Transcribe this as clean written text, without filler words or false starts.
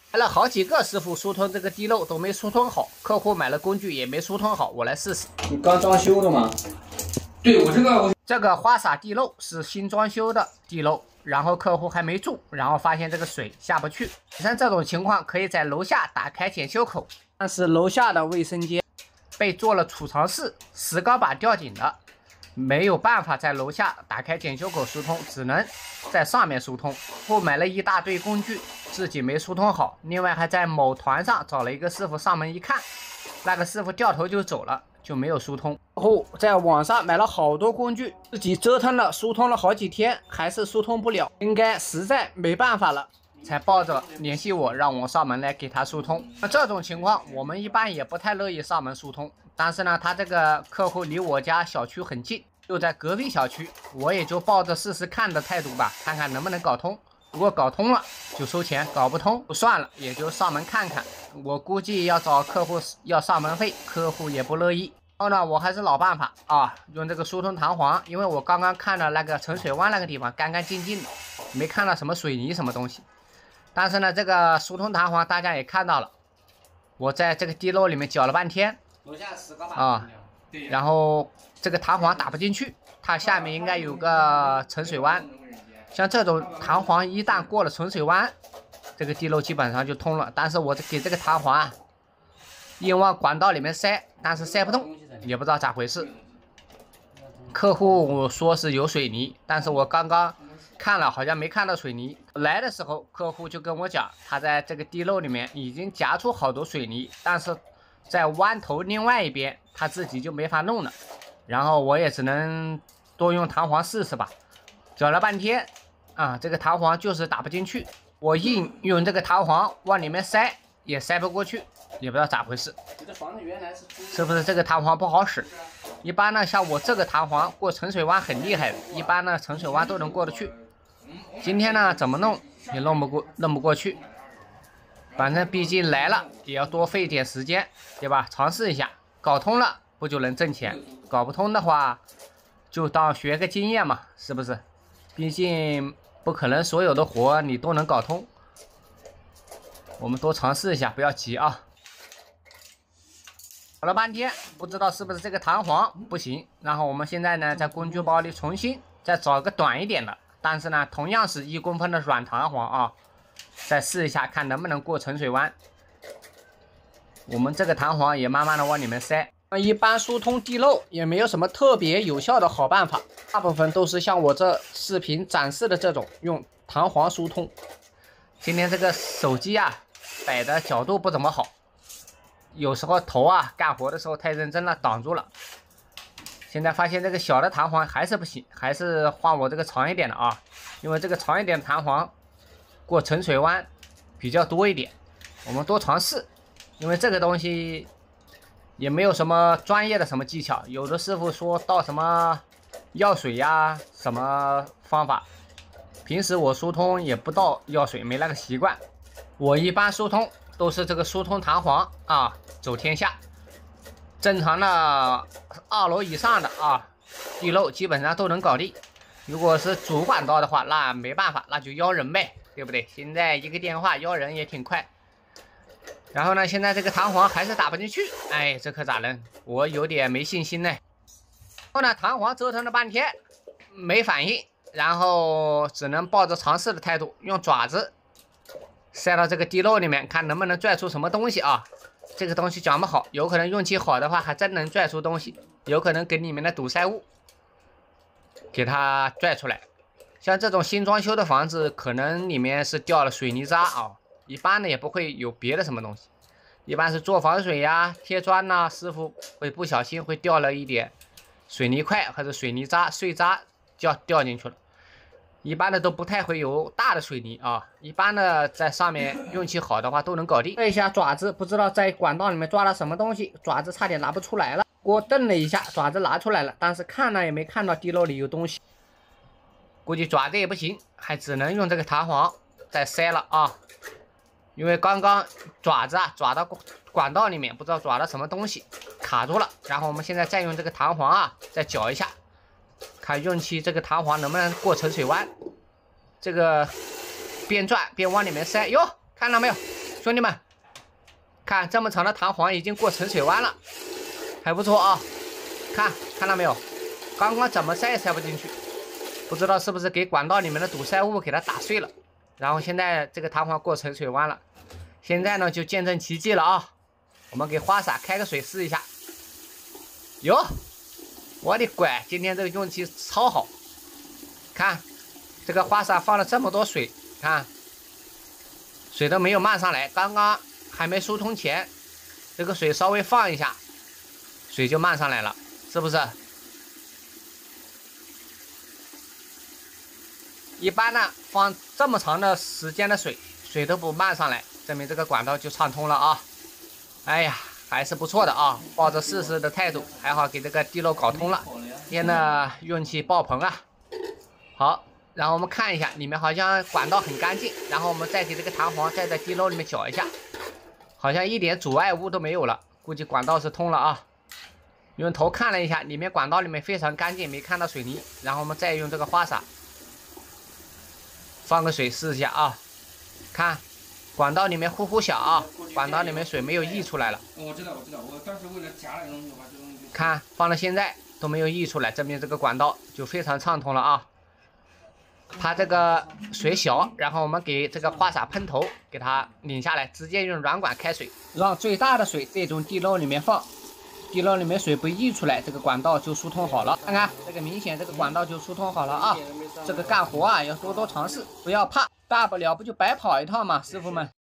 来了好几个师傅疏通这个地漏都没疏通好，客户买了工具也没疏通好，我来试试。 你刚装修的吗？ 对我这个花洒地漏是新装修的地漏，然后客户还没住，然后发现这个水下不去。像这种情况，可以在楼下打开检修口，但是楼下的卫生间被做了储藏室，石膏板吊顶的，没有办法在楼下打开检修口疏通，只能在上面疏通。后买了一大堆工具，自己没疏通好，另外还在某团上找了一个师傅上门一看，那个师傅掉头就走了，就没有疏通。后在网上买了好多工具，自己折腾了疏通了好几天，还是疏通不了，应该实在没办法了，才抱着联系我，让我上门来给他疏通。那这种情况我们一般也不太乐意上门疏通，但是呢，他这个客户离我家小区很近，就在隔壁小区，我也就抱着试试看的态度吧，看看能不能搞通。如果搞通了就收钱，搞不通就算了，也就上门看看。我估计要找客户要上门费，客户也不乐意。然后呢，我还是老办法啊，用这个疏通弹簧，因为我刚刚看了那个沉水湾那个地方干干净净的，没看到什么水泥什么东西。但是呢，这个疏通弹簧大家也看到了，我在这个地漏里面搅了半天啊，然后这个弹簧打不进去，它下面应该有个沉水湾。像这种弹簧一旦过了沉水湾，这个地漏基本上就通了。但是我给这个弹簧硬往管道里面塞，但是塞不动，也不知道咋回事。客户说是有水泥，但是我刚刚看了好像没看到水泥。来的时候客户就跟我讲，他在这个地漏里面已经夹出好多水泥，但是在弯头另外一边他自己就没法弄了。然后我也只能多用弹簧试试吧。搅了半天啊，这个弹簧就是打不进去，我硬用这个弹簧往里面塞也塞不过去，也不知道咋回事。是不是这个弹簧不好使？一般呢，像我这个弹簧过沉水湾很厉害的，一般呢沉水湾都能过得去。今天呢怎么弄也弄不过去，反正毕竟来了也要多费点时间，对吧？尝试一下，搞通了不就能挣钱？搞不通的话就当学个经验嘛，是不是？毕竟不可能所有的活你都能搞通，我们多尝试一下，不要急啊。搞了半天，不知道是不是这个弹簧不行。然后我们现在呢，在工具包里重新再找个短一点的，但是呢，同样是1公分的软弹簧啊，再试一下看能不能过沉水湾。我们这个弹簧也慢慢的往里面塞。一般疏通地漏也没有什么特别有效的好办法，大部分都是像我这视频展示的这种用弹簧疏通。今天这个手机啊摆的角度不怎么好，有时候头啊干活的时候太认真了，挡住了。现在发现这个小的弹簧还是不行，还是换我这个长一点的啊，因为这个长一点的弹簧过沉水湾比较多一点，我们多尝试，因为这个东西也没有什么专业的什么技巧，有的师傅说倒什么药水呀，什么方法，平时我疏通也不倒药水，没那个习惯。我一般疏通都是这个疏通弹簧啊，走天下。正常的2楼以上的啊，地漏基本上都能搞定。如果是主管道的话，那没办法，那就邀人呗，对不对？现在一个电话邀人也挺快。然后呢，现在这个弹簧还是打不进去，哎，这可咋弄？我有点没信心呢。然后呢，弹簧折腾了半天没反应，然后只能抱着尝试的态度，用爪子塞到这个地漏里面，看能不能拽出什么东西啊。这个东西讲不好，有可能运气好的话还真能拽出东西，有可能给里面的堵塞物给它拽出来。像这种新装修的房子，可能里面是掉了水泥渣啊。一般的也不会有别的什么东西，一般是做防水呀、贴砖呐，师傅会不小心会掉了一点水泥块或者水泥渣碎渣掉进去了。一般的都不太会有大的水泥啊，一般的在上面运气好的话都能搞定。这一下爪子不知道在管道里面抓了什么东西，爪子差点拿不出来了。我蹬了一下，爪子拿出来了，但是看了也没看到地漏里有东西，估计爪子也不行，还只能用这个弹簧再塞了啊。因为刚刚爪子啊抓到管道里面，不知道抓到什么东西卡住了，然后我们现在再用这个弹簧啊再搅一下，看运气这个弹簧能不能过沉水湾。这个边转边往里面塞，哟，看到没有？ 兄弟们，看这么长的弹簧已经过沉水湾了，还不错啊。看到没有？刚刚怎么塞也塞不进去，不知道是不是给管道里面的堵塞物给它打碎了。然后现在这个弹簧过沉水湾了，现在呢就见证奇迹了啊！我们给花洒开个水试一下。哟，我的乖，今天这个运气超好。看，这个花洒放了这么多水，看，水都没有漫上来。刚刚还没疏通前，这个水稍微放一下，水就漫上来了，是不是？一般呢，放这么长的时间的水都不漫上来，证明这个管道就畅通了啊！哎呀，还是不错的啊！抱着试试的态度，还好给这个地漏搞通了，今天呢运气爆棚啊！好，然后我们看一下，里面好像管道很干净，然后我们再给这个弹簧再在地漏里面搅一下，好像一点阻碍物都没有了，估计管道是通了啊！用头看了一下，里面管道里面非常干净，没看到水泥。然后我们再用这个花洒放个水试一下啊，看管道里面呼呼响啊，管道里面水没有溢出来了。 我知道，我当时为了夹那个东西，把这个东西看放到现在都没有溢出来，证明这个管道就非常畅通了啊。它这个水小，然后我们给这个花洒喷头给它拧下来，直接用软管开水，让最大的水这种地漏里面放。地漏里面水不溢出来，这个管道就疏通好了。看看这个明显，这个管道就疏通好了啊！这个干活啊要多多尝试，不要怕，大不了不就白跑一趟嘛，师傅们。